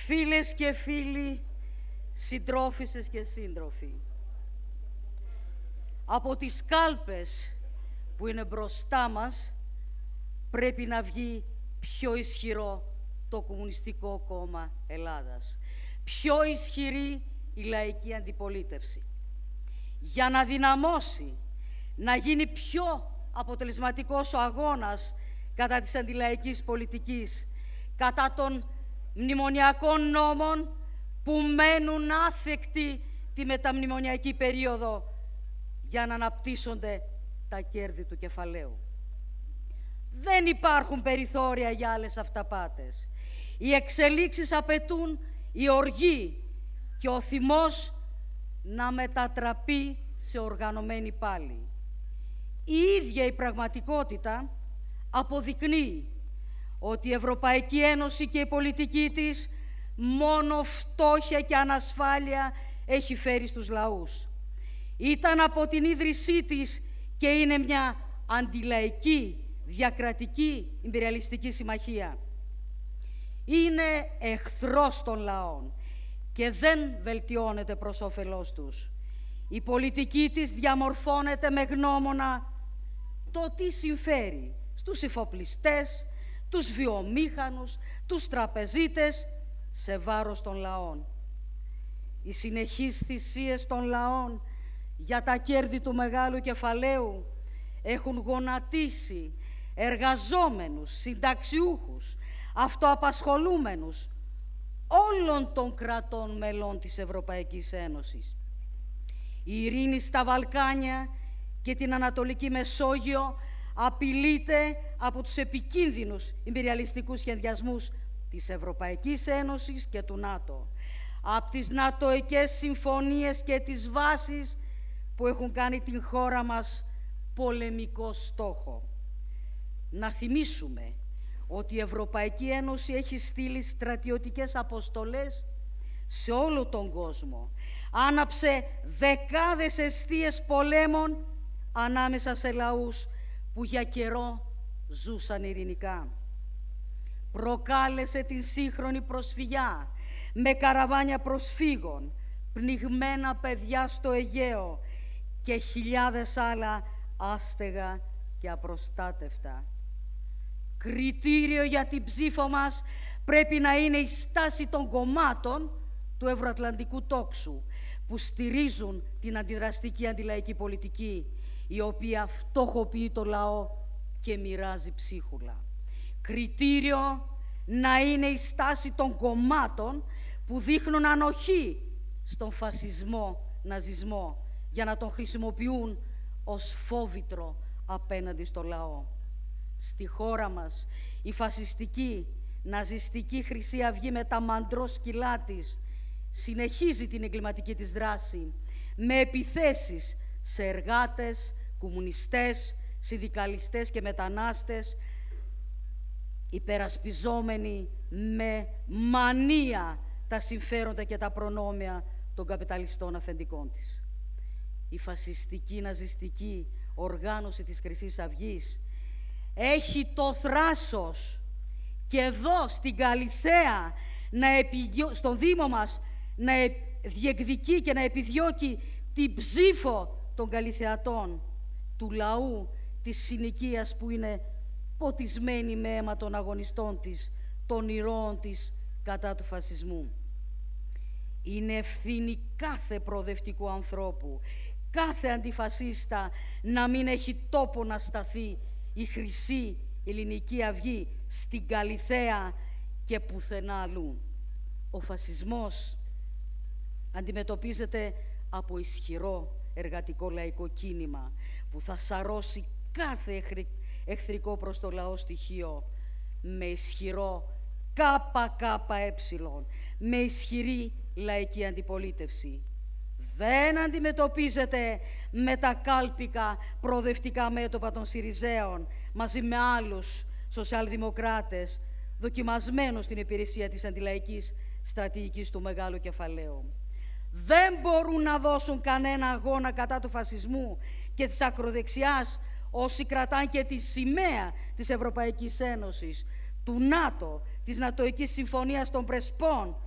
Φίλες και φίλοι, συντρόφισσες και σύντροφοι, από τις κάλπες που είναι μπροστά μας πρέπει να βγει πιο ισχυρό το Κομμουνιστικό Κόμμα Ελλάδας, πιο ισχυρή η λαϊκή αντιπολίτευση, για να δυναμώσει, να γίνει πιο αποτελεσματικός ο αγώνας κατά της αντιλαϊκής πολιτικής, κατά των μνημονιακών νόμων που μένουν άθεκτοι τη μεταμνημονιακή περίοδο για να αναπτύσσονται τα κέρδη του κεφαλαίου. Δεν υπάρχουν περιθώρια για άλλες αυταπάτες. Οι εξελίξεις απαιτούν η οργή και ο θυμός να μετατραπεί σε οργανωμένη πάλη. Η ίδια η πραγματικότητα αποδεικνύει ότι η Ευρωπαϊκή Ένωση και η πολιτική της μόνο φτώχεια και ανασφάλεια έχει φέρει στους λαούς. Ήταν από την ίδρυσή της και είναι μια αντιλαϊκή, διακρατική, ιμπεριαλιστική συμμαχία. Είναι εχθρός των λαών και δεν βελτιώνεται προς όφελός τους. Η πολιτική της διαμορφώνεται με γνώμονα το τι συμφέρει στους εφοπλιστές, τους βιομήχανους, τους τραπεζίτες, σε βάρος των λαών. Οι συνεχείς θυσίες των λαών για τα κέρδη του μεγάλου κεφαλαίου έχουν γονατίσει εργαζόμενους, συνταξιούχους, αυτοαπασχολούμενους όλων των κρατών μελών της Ευρωπαϊκής Ένωσης. Η ειρήνη στα Βαλκάνια και την Ανατολική Μεσόγειο απειλείται από τους επικίνδυνους ιμπεριαλιστικούς σχεδιασμούς της Ευρωπαϊκής Ένωσης και του ΝΑΤΟ, από τις νατοικές συμφωνίες και τις βάσεις που έχουν κάνει την χώρα μας πολεμικό στόχο. Να θυμίσουμε ότι η Ευρωπαϊκή Ένωση έχει στείλει στρατιωτικές αποστολές σε όλο τον κόσμο. Άναψε δεκάδες εστίες πολέμων ανάμεσα σε λαούς που για καιρό ζούσαν ειρηνικά. Προκάλεσε την σύγχρονη προσφυγιά με καραβάνια προσφύγων, πνιγμένα παιδιά στο Αιγαίο και χιλιάδες άλλα άστεγα και απροστάτευτα. Κριτήριο για την ψήφο μας πρέπει να είναι η στάση των κομμάτων του ευρωατλαντικού τόξου που στηρίζουν την αντιδραστική αντιλαϊκή πολιτική, η οποία φτωχοποιεί το λαό και μοιράζει ψίχουλα. Κριτήριο να είναι η στάση των κομμάτων που δείχνουν ανοχή στον φασισμό, ναζισμό, για να τον χρησιμοποιούν ως φόβητρο απέναντι στο λαό. Στη χώρα μας η φασιστική, ναζιστική Χρυσή Αυγή με τα μαντρό σκυλά της συνεχίζει την εγκληματική της δράση με επιθέσεις σε εργάτες, κομμουνιστές, συνδικαλιστές και μετανάστες, υπερασπιζόμενοι με μανία τα συμφέροντα και τα προνόμια των καπιταλιστών αφεντικών της. Η φασιστική ναζιστική οργάνωση της Χρυσής Αυγής έχει το θράσος και εδώ στην Καλιθέα, στον Δήμο μας, να διεκδικεί και να επιδιώκει την ψήφο των Καλιθεατών, του λαού της συνοικίας που είναι ποτισμένη με αίμα των αγωνιστών της, των ηρώων της κατά του φασισμού. Είναι ευθύνη κάθε προοδευτικού ανθρώπου, κάθε αντιφασίστα να μην έχει τόπο να σταθεί η Χρυσή Ελληνική Αυγή στην Καλιθέα και πουθενά αλλού. Ο φασισμός αντιμετωπίζεται από ισχυρό εργατικό λαϊκό κίνημα που θα σαρώσει κάθε εχθρικό προς το λαό στοιχείο με ισχυρό ΚΚΕ, με ισχυρή λαϊκή αντιπολίτευση. Δεν αντιμετωπίζεται με τα κάλπικα προοδευτικά μέτωπα των Συριζέων μαζί με άλλους σοσιαλδημοκράτες δοκιμασμένους στην υπηρεσία της αντιλαϊκής στρατηγικής του μεγάλου κεφαλαίου. Δεν μπορούν να δώσουν κανένα αγώνα κατά του φασισμού και της ακροδεξιάς όσοι κρατάν και τη σημαία της Ευρωπαϊκής Ένωσης, του ΝΑΤΟ, της Νατοικής Συμφωνίας των Πρεσπών,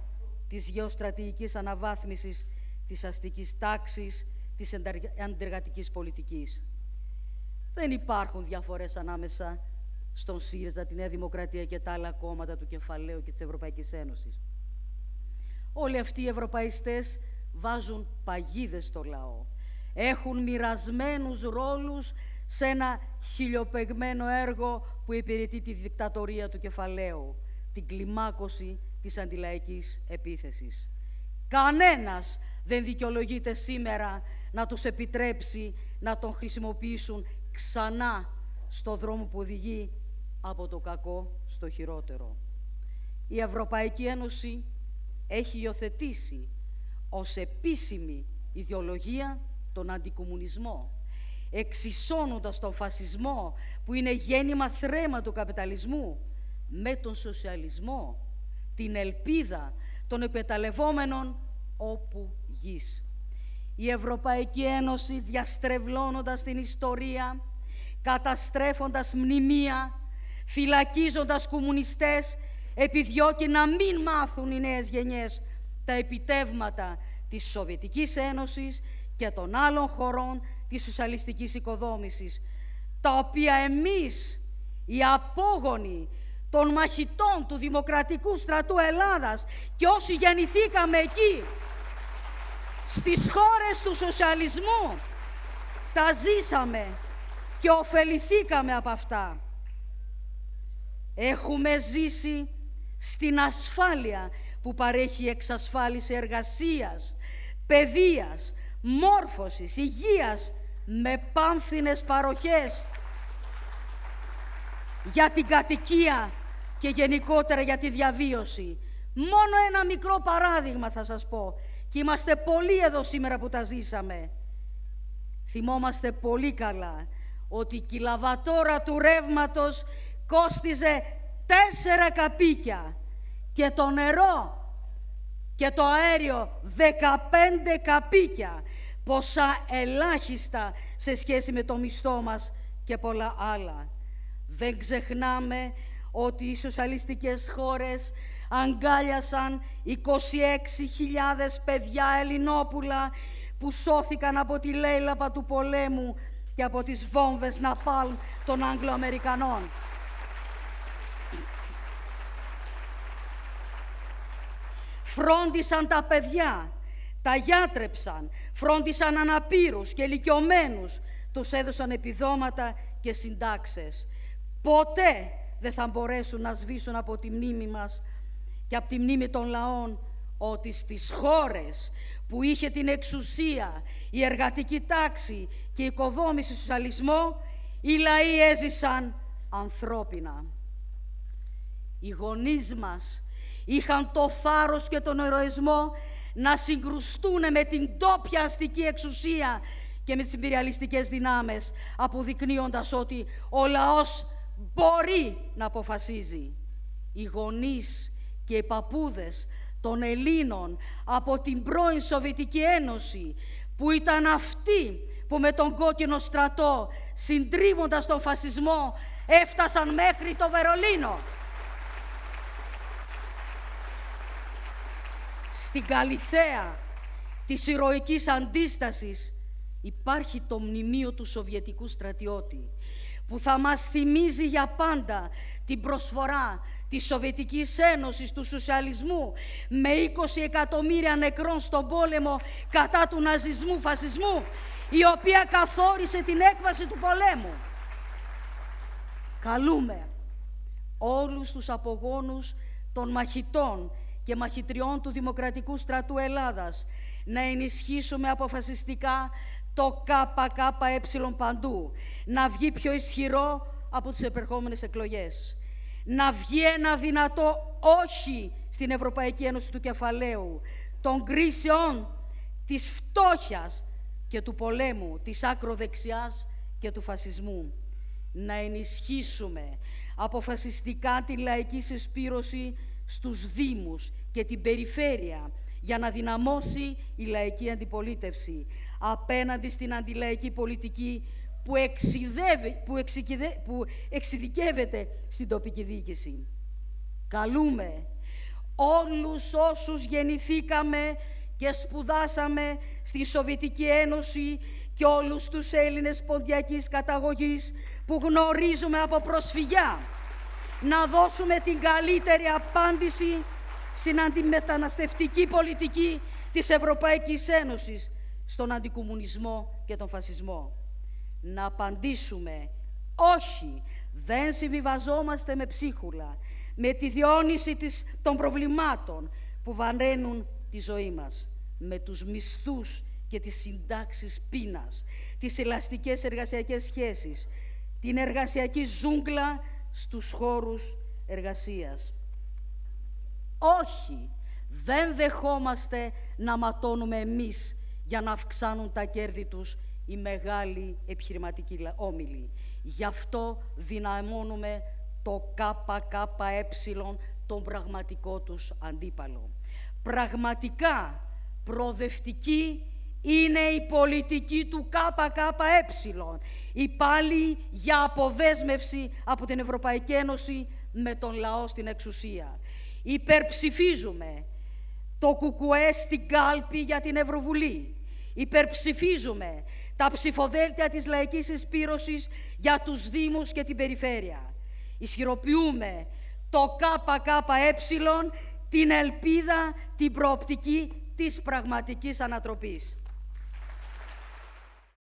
της γεωστρατηγικής αναβάθμισης της αστικής τάξης, της αντεργατικής πολιτικής. Δεν υπάρχουν διαφορές ανάμεσα στον ΣΥΡΙΖΑ, τη Νέα Δημοκρατία και τα άλλα κόμματα του κεφαλαίου και της Ευρωπαϊκής Ένωσης. Όλοι αυτοί οι ευρωπαϊστές βάζουν παγίδες στο λαό. Έχουν μοιρασμένους ρόλους σε ένα χιλιοπεγμένο έργο που υπηρετεί τη δικτατορία του κεφαλαίου, την κλιμάκωση της αντιλαϊκής επίθεσης. Κανένας δεν δικαιολογείται σήμερα να τους επιτρέψει να τον χρησιμοποιήσουν ξανά στο δρόμο που οδηγεί από το κακό στο χειρότερο. Η Ευρωπαϊκή Ένωση έχει υιοθετήσει ως επίσημη ιδεολογία τον αντικομμουνισμό, εξισώνοντας τον φασισμό, που είναι γέννημα θρέμα του καπιταλισμού, με τον σοσιαλισμό, την ελπίδα των επεταλευόμενων όπου γης. Η Ευρωπαϊκή Ένωση, διαστρεβλώνοντας την ιστορία, καταστρέφοντας μνημεία, φυλακίζοντας κομμουνιστές, επιδιώκει να μην μάθουν οι νέες γενιές τα επιτεύγματα της Σοβιετικής Ένωσης και των άλλων χωρών της σοσιαλιστικής οικοδόμησης, τα οποία εμείς, οι απόγονοι των μαχητών του Δημοκρατικού Στρατού Ελλάδας και όσοι γεννηθήκαμε εκεί, στις χώρες του σοσιαλισμού, τα ζήσαμε και ωφεληθήκαμε από αυτά. Έχουμε ζήσει στην ασφάλεια που παρέχει η εξασφάλιση εργασίας, παιδείας, μόρφωσης, υγείας, με πάμφθινες παροχές για την κατοικία και γενικότερα για τη διαβίωση. Μόνο ένα μικρό παράδειγμα θα σας πω, και είμαστε πολλοί εδώ σήμερα που τα ζήσαμε. Θυμόμαστε πολύ καλά ότι η κιλαβατόρα του ρεύματος κόστιζε 4 καπίκια και το νερό και το αέριο 15 καπίκια, ποσά ελάχιστα σε σχέση με το μισθό μας και πολλά άλλα. Δεν ξεχνάμε ότι οι σοσιαλιστικές χώρες αγκάλιασαν 26.000 παιδιά Ελληνόπουλα που σώθηκαν από τη λαίλαπα του πολέμου και από τις βόμβες Ναπάλμ των Αγγλοαμερικανών. Φρόντισαν τα παιδιά, τα γιάτρεψαν, φρόντισαν αναπήρους και ηλικιωμένους, τους έδωσαν επιδόματα και συντάξεις. Ποτέ δεν θα μπορέσουν να σβήσουν από τη μνήμη μας και από τη μνήμη των λαών ότι στις χώρες που είχε την εξουσία, η εργατική τάξη και η οικοδόμηση σοσιαλισμό, οι λαοί έζησαν ανθρώπινα. Οι γονείς μας είχαν το θάρρος και τον ηρωισμό να συγκρουστούν με την ντόπια αστική εξουσία και με τις ιμπεριαλιστικές δυνάμεις, αποδεικνύοντας ότι ο λαός μπορεί να αποφασίζει. Οι γονείς και οι παππούδες των Ελλήνων από την πρώην Σοβιετική Ένωση, που ήταν αυτοί που με τον κόκκινο στρατό, συντρίβοντας τον φασισμό, έφτασαν μέχρι το Βερολίνο. Στην Καλιθέα της ηρωικής αντίστασης υπάρχει το μνημείο του Σοβιετικού στρατιώτη, που θα μας θυμίζει για πάντα την προσφορά της Σοβιετικής Ένωσης, του σοσιαλισμού, με 20 εκατομμύρια νεκρών στον πόλεμο κατά του ναζισμού, φασισμού, η οποία καθόρισε την έκβαση του πολέμου. Καλούμε όλους τους απογόνους των μαχητών και μαχητριών του Δημοκρατικού Στρατού Ελλάδας να ενισχύσουμε αποφασιστικά το ΚΚΕ παντού, να βγει πιο ισχυρό από τις επερχόμενες εκλογές, να βγει ένα δυνατό όχι στην Ευρωπαϊκή Ένωση του κεφαλαίου, των κρίσεων, της φτώχειας και του πολέμου, της ακροδεξιάς και του φασισμού. Να ενισχύσουμε αποφασιστικά τη λαϊκή συσπήρωση στους Δήμους και την περιφέρεια για να δυναμώσει η λαϊκή αντιπολίτευση απέναντι στην αντιλαϊκή πολιτική που εξειδικεύεται στην τοπική διοίκηση. Καλούμε όλους όσους γεννηθήκαμε και σπουδάσαμε στη Σοβιετική Ένωση και όλους τους Έλληνες ποντιακής καταγωγής που γνωρίζουμε από προσφυγιά, να δώσουμε την καλύτερη απάντηση στην αντιμεταναστευτική πολιτική της Ευρωπαϊκής Ένωσης, στον αντικομμουνισμό και τον φασισμό. Να απαντήσουμε όχι, δεν συμβιβαζόμαστε με ψίχουλα, με τη διόνυση των προβλημάτων που βαραίνουν τη ζωή μας, με τους μισθούς και τις συντάξεις πείνας, τις ελαστικές εργασιακές σχέσεις, την εργασιακή ζούγκλα στους χώρους εργασίας. Όχι, δεν δεχόμαστε να ματώνουμε εμείς για να αυξάνουν τα κέρδη τους οι μεγάλοι επιχειρηματικοί όμιλοι. Γι' αυτό δυναμώνουμε το ΚΚΕ, τον πραγματικό τους αντίπαλο. Πραγματικά προοδευτική είναι η πολιτική του ΚΚΕ, η πάλι για αποδέσμευση από την Ευρωπαϊκή Ένωση με τον λαό στην εξουσία. Υπερψηφίζουμε το ΚΚΕ στην κάλπη για την Ευρωβουλή. Υπερψηφίζουμε τα ψηφοδέλτια της Λαϊκής Συσπήρωσης για τους Δήμους και την Περιφέρεια. Ισχυροποιούμε το ΚΚΕ, την ελπίδα, την προοπτική της πραγματικής ανατροπής.